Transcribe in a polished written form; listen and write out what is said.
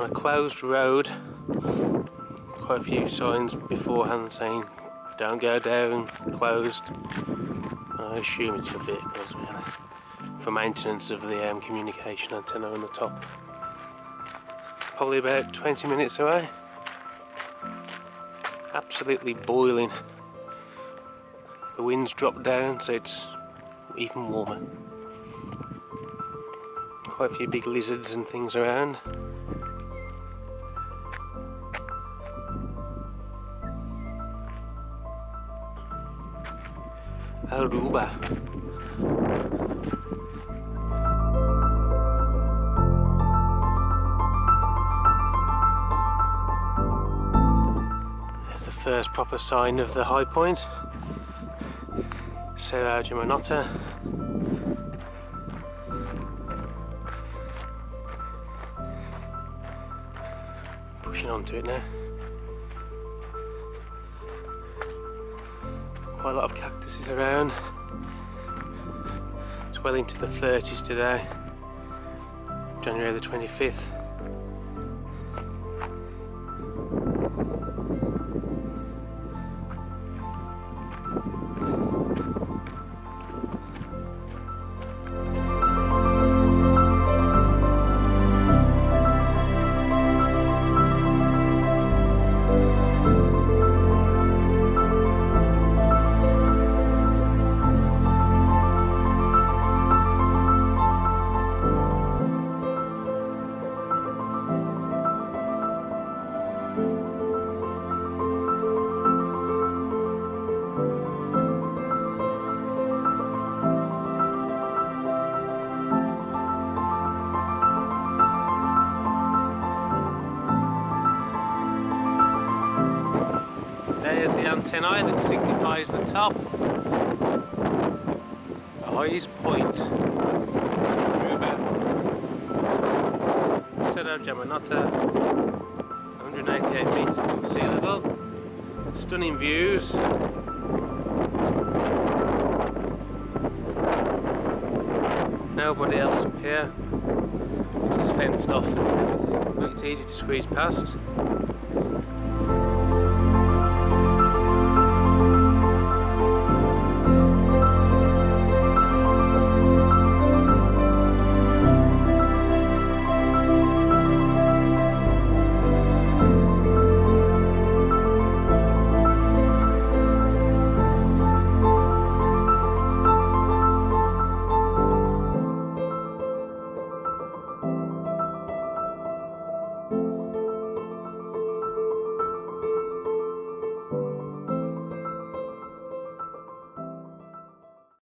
on a closed road. Quite a few signs beforehand saying don't go down, closed. I assume it's for vehicles really, for maintenance of the communication antenna on the top. Probably about 20 minutes away. Absolutely boiling. The wind's dropped down so it's even warmer. Quite a few big lizards and things around. Aruba. There's the first proper sign of the high point. Cerro Jamonota. Pushing onto it now. Quite a lot of cactuses around. It's well into the 30s today, January the 25th. There's the antennae that signifies the top. The highest point. Aruba. Cerro Jamonota. 188 metres above sea level. Stunning views. Nobody else up here. It is fenced off and everything, but it's easy to squeeze past.